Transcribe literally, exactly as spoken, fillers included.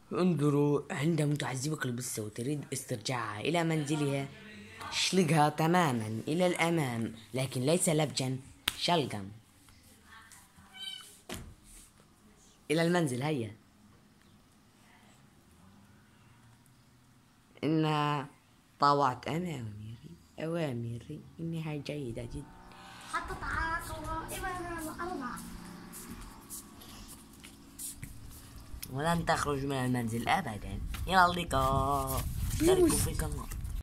انظروا، عندما تعذبك البسة وتريد استرجاعها إلى منزلها، شلقها تماما إلى الأمام، لكن ليس لبجا، شلقا إلى المنزل. هيا، إنها طاوعت أوامري أوامري إنها جيدة جدا. حطت قوائمها وأربعة ولن تخرج من المنزل أبدا. إلى اللقاء. بارك فيك الله.